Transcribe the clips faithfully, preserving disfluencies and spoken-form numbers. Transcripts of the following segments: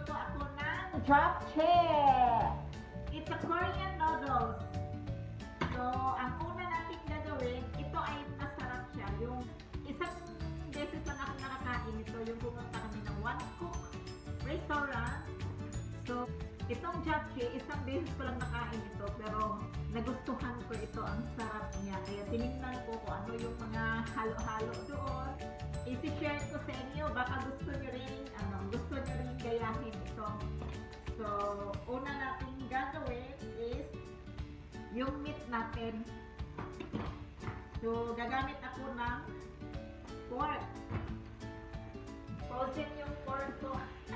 Magluluto ako ng JAPCHAE. It's a Korean noodles. So, ang una natin gagawin, ito ay masarap siya. Yung isang beses lang ako nakakain ito, yung pumunta kami ng one cook restaurant. So, itong JAPCHAE, isang beses ko lang nakain ito, pero nagustuhan ko ito, ang sarap niya. Kaya tinignan ko kung ano yung mga halo-halo doon. I-share ko sa inyo, baka gusto nyo rin, ano, gusto nyo rin gayahin ito. So, una natin gagawin is yung meat natin. So, gagamit ako ng pork. Frozen yung pork ko.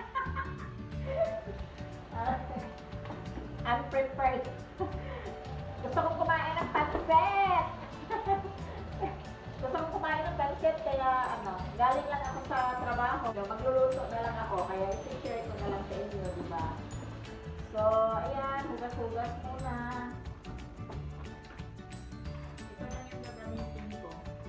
uh, unprepared. Gusto kong kumain ng pansit. Gusto kong kumain ng pansit, kaya ano, galing lang ako sa trabaho. Magluluto na lang ako, kaya i-share ko na lang sa inyo, diba? So, ayan, hugas-hugas muna. Ito lang yung gagamitin ko.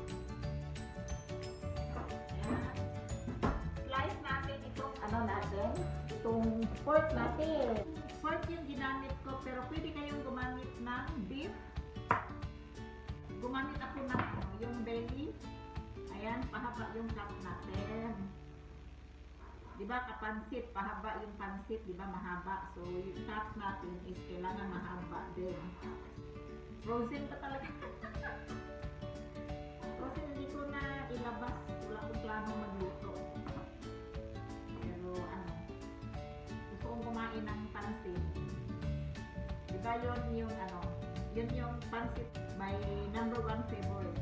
Ayan. Slice natin itong ano natin, itong pork natin. Pork yung ginamit ko, pero pwede kayong gumamit ng beef. Gumamit ako ng ano, yung belly. Ayan, pahaba yung cut natin. Diba, kapansit, pahaba yung pansit, diba, mahaba. So, yung cut natin is kailangan mahaba din. Frozen pa talaga. Frozen, hindi ko na ilabas. Wala akong plano magluto. Pero, ano, gusto kong kumain ng pansit. Diba, yun yung, ano, yun yung pansit, my number one favorite.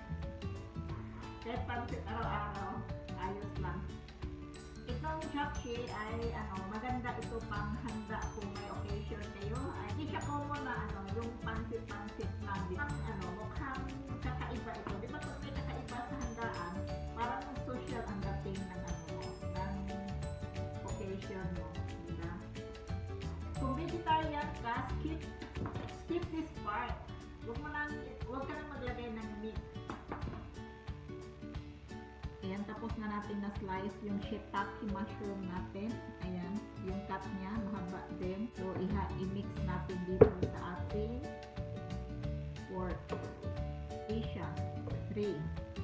Kahit pansit araw-araw, ayos lang. Itong JAPCHAE ay ano, maganda ito pang handa kung may occasion kayo. Ay, hindi siya common na ano, yung pansit-pansit lang. Ang ano, mukhang kakaiba ito. Di ba pag may kakaiba sa handaan, parang social ang dating ng ano, ng occasion mo. Diba? Kung vegetarian ka, skip, skip this part. Huwag mo lang, huwag ka na maglagay ng meat. Ayan, tapos na natin na slice yung shiitake mushroom natin. Ayan, yung cut niya, mahaba din. So, iha, i-mix natin dito sa ating pork. Asia, three.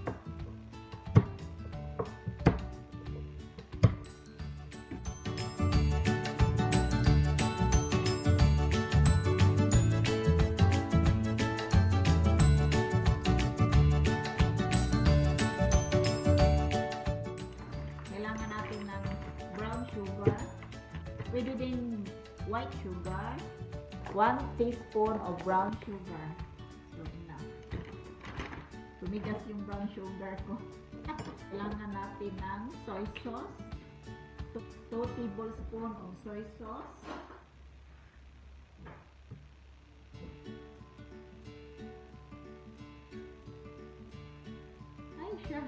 Pwede din white sugar, one teaspoon of brown sugar. So, enough. Tumigas yung brown sugar ko. Kailangan natin ng soy sauce, two tablespoons of soy sauce. Ay siya.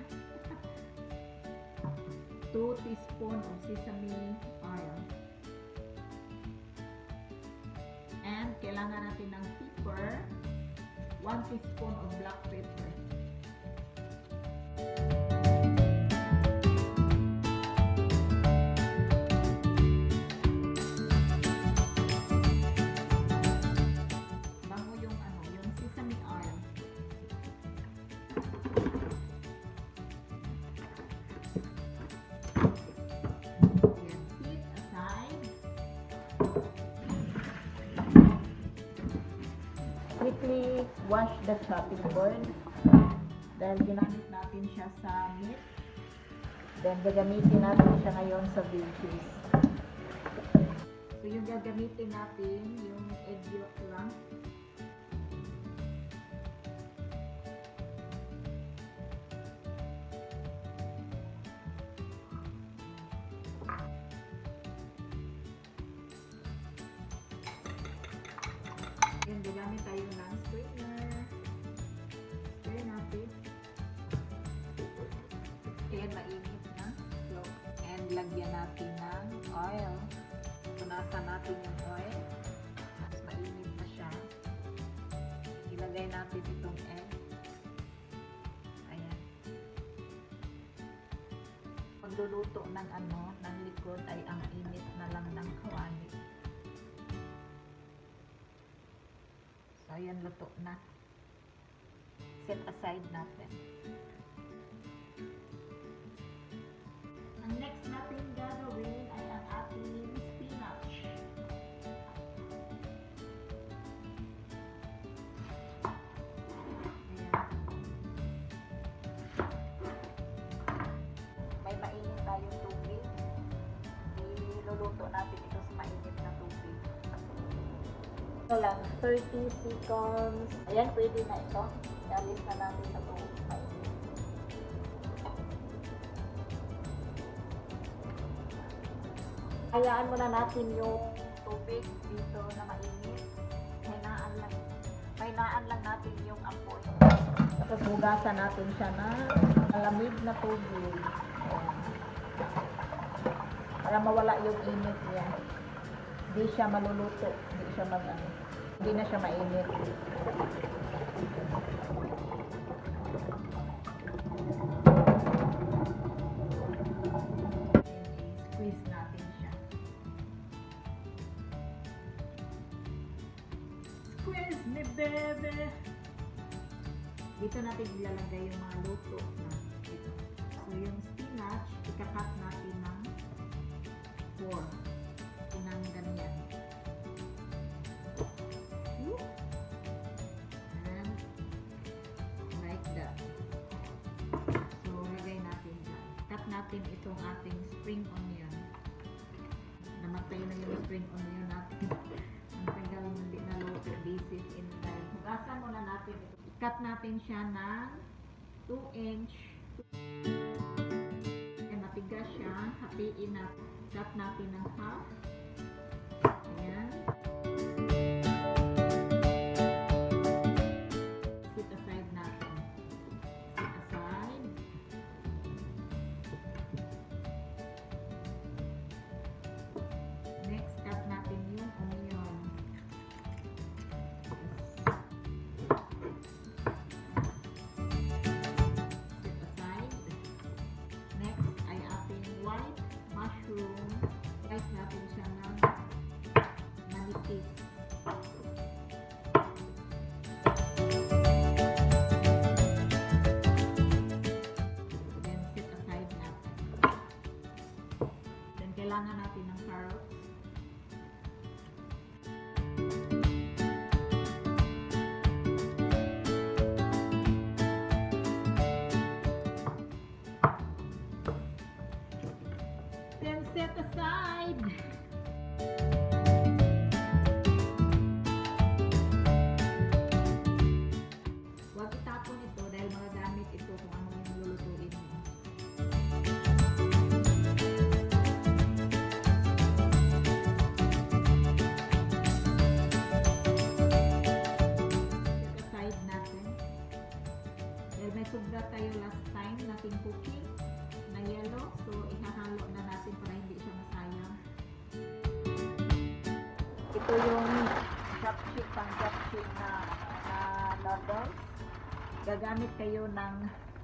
two teaspoons of sesame oil. And kailangan natin ng pepper, one teaspoon of black pepper. Bango yung ano, yung sesame oil. Yan, heat aside. Quickly wash the chopping board dahil ginamit natin siya sa meat. Then gagamitin natin siya ngayon sa veggies. So yung gagamitin natin yung egg yolk lang. Then gagamit tayo ng strainer. Strain natin. Ayan, mainit na. So, and lagyan natin ng oil. Punasan natin yung oil. Mas mainit na siya. Ilagay natin itong egg. Ayan. magluluto ng ano, ng likod ay ang init na lang ng kawali. So, ayan, luto na. Set aside natin. Ang next natin gagawin ay ang ating spinach. Ayan. May mainit tayong tubig. Iluluto natin ito sa mainit na tubig. Ito lang, thirty seconds. Ayan, pwede na ito. Ialis na natin ito mainit. Hayaan muna natin yung tubig dito na mainit. Hinaan lang, hinaan lang natin yung apoy. Tapos hugasan natin siya na malamig na tubig. Ayan. Para mawala yung init niya. Hindi siya maluluto. Hindi siya mag ano. Hindi na siya mainit. Squeeze natin siya. Squeeze me, baby! Dito natin ilalagay yung mga luto na dito. So, yung spinach, ikakat natin ng four. Inang ganyan. And like that. So, lagay natin dyan. Cut natin itong ating spring onion. Namatay na yung spring onion natin. Ang tagal hindi na luto. This is in time. Hugasan muna natin ito. Cut natin siya ng two inch. Ay, matigas siya. Hatiin natin. Cut natin ng half. Ayan. Set aside natin. Set aside. Next, cut natin yung onion. Set aside. Next ay ating white mushroom. Slice natin siya ng manipis. Then, set aside natin. Then, kailangan natin ng carrots. Then, set aside. Huwag itapon ito dahil magagamit ito kung ano yung lulutuin mo. Set aside natin. Dahil may sobra tayo last time nating cooking na yellow, so ihahalo na natin para hindi siya masayang. Ito yung japchae, pang japchae na, na noodles. Gagamit kayo ng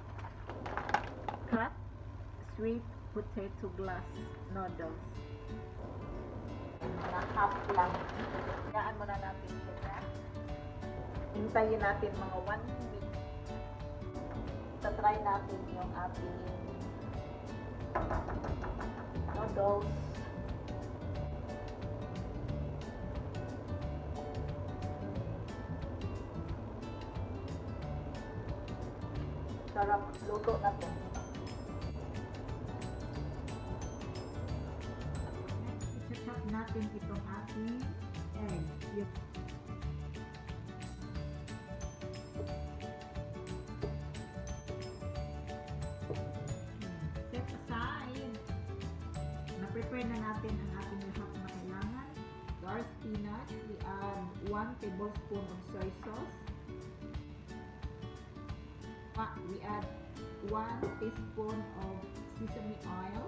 cut sweet potato glass noodles. Na half lang. Kayaan muna natin siya. Hintayin natin mga one minute. Tatry natin yung ating noodles. Sarap, luto na to. I-chop natin itong ating egg. Yep. Set aside. Na-prepare na natin ang ating lahat na kailangan. Our spinach, we add one tablespoon of soy sauce. We add one teaspoon of sesame oil.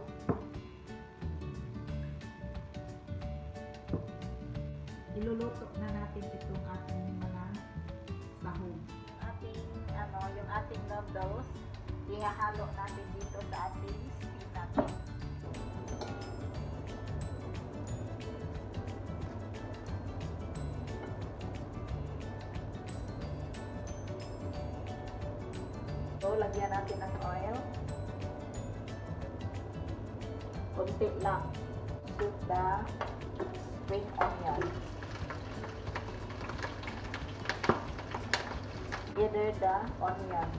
Iluluto na natin itong ating mga sahog. Ating ano, yung ating noodles, ihahalo natin dito sa ating spinach. So, lagyan natin ng oil. Kunti lang. Shoot the spring onion. Gather the onion.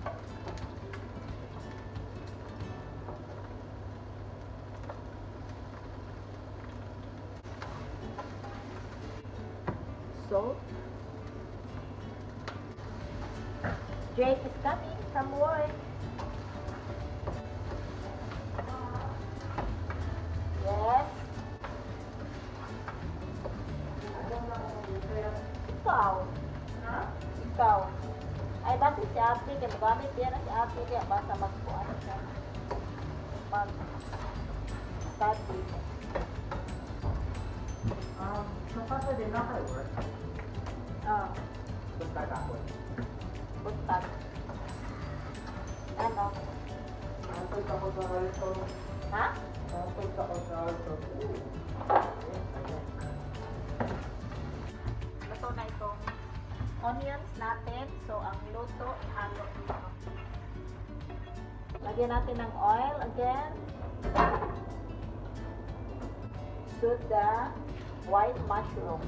Salt. Jake is coming from work. Yes. Ikaw. Ha? Ikaw. Ay, basta si Ate, kaya magamit yan si Ate, kaya basta magpuan siya. Mag-study. Um, so Saturday not at work. Ah. Buntag ako. Buntag. Ano? Nantod ako sa alto. Ha? Nantod ako sa alto. Luto na itong onions natin. So, ang luto, ihalo dito. Lagyan natin ng oil again. Shoot the white mushroom.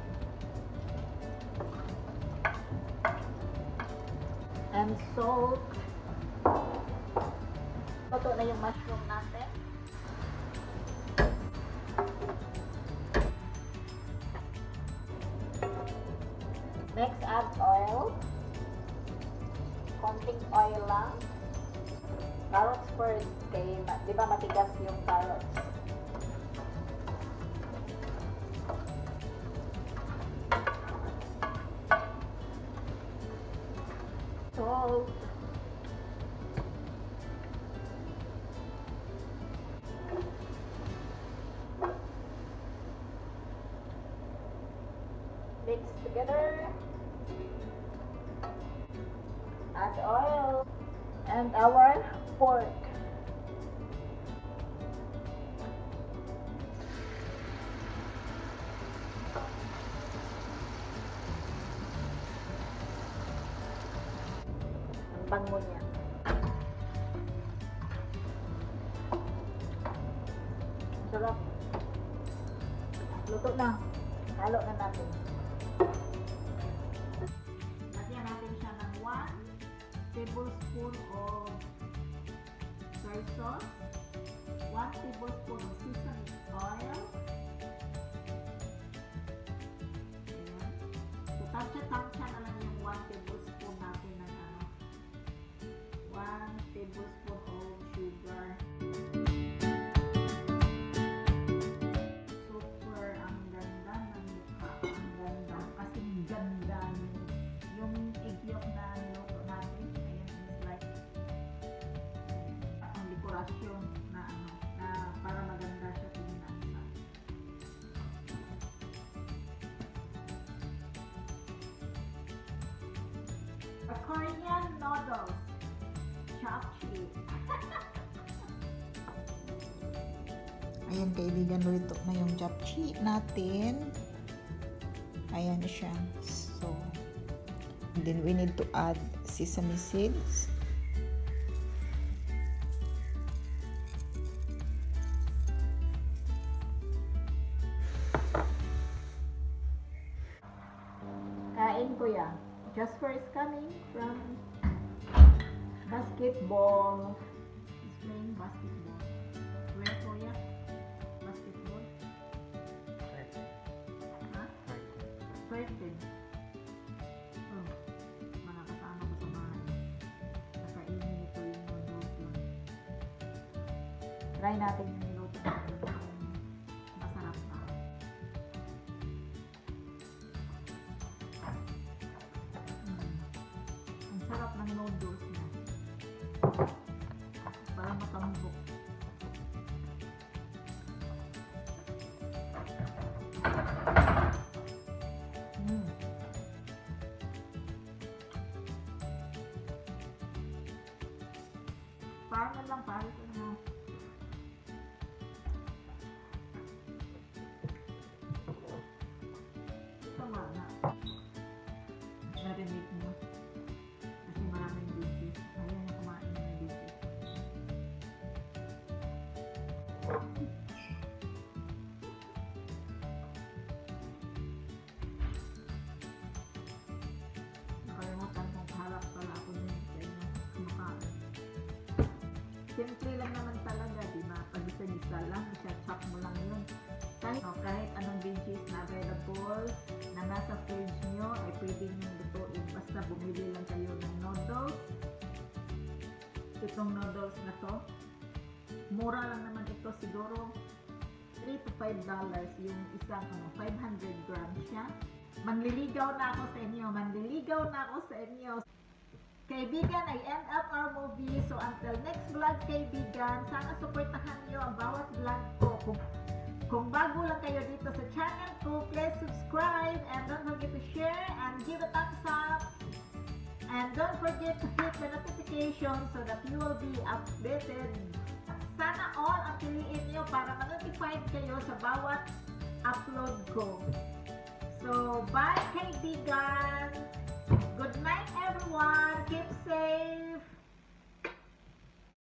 And salt. Luto na yung mushroom natin. Next, add oil. Konting oil lang. Carrots first. Kaya, di ba matigas yung carrots? Salt. Mix together. Add oil. And our pork. Ang bango niya. Sarap. Luto na. Halo na natin. Lagyan natin siya ng one tablespoon of soy sauce, one tablespoon of sesame oil. Ayan. So, tansya-tansya na lang yung one tablespoon natin ng ano, one tablespoon of sugar. Super ang ganda ng mukha. Ang ganda. Kasing ganda yung egg yolk na niluto natin. Ayan, is like ang dekorasyon na ano, na para maganda siya tingnan sa. A Korean noodles. JAPCHAE. Ayan kaibigan, luto na yung japchae natin. Ayan siya. So, and then we need to add sesame seeds. Kain ko yan. Jasper is coming from basketball. He's playing basketball. Where ko yan? Basketball? Ha? Curtain. Oh, mga kasama ko sa bahay. Nakainin ito yung noodles yun. Try natin yung niluto natin kung masarap pa. Mm. Ang sarap ng noodles niya. Parang matambok. Mm. Parang na lang parang ano. Tama na. Narinig mo. Kasi maraming busy. Ayaw na kumain. simple lang naman talaga, di ba? Pag isa-isa lang, isa-chop mo lang yun. Kahit, oh, kahit anong veggies na available na nasa fridge nyo, ay pwede nyo lutuin. Basta bumili lang kayo ng noodles. Itong noodles na to, mura lang naman ito, siguro three to five dollars yung isang ano, five hundred grams siya. Manliligaw na ako sa inyo, manliligaw na ako sa inyo. Kaibigan, I end up our movie. So until next vlog, kaibigan, sana supportahan nyo ang bawat vlog ko. Kung, kung bago lang kayo dito sa channel ko, please subscribe and don't forget to share and give a thumbs up. And don't forget to hit the notification so that you will be updated. Sana all ang piliin nyo para ma-notified kayo sa bawat upload ko. So, bye kaibigan! Good night everyone! Keep safe!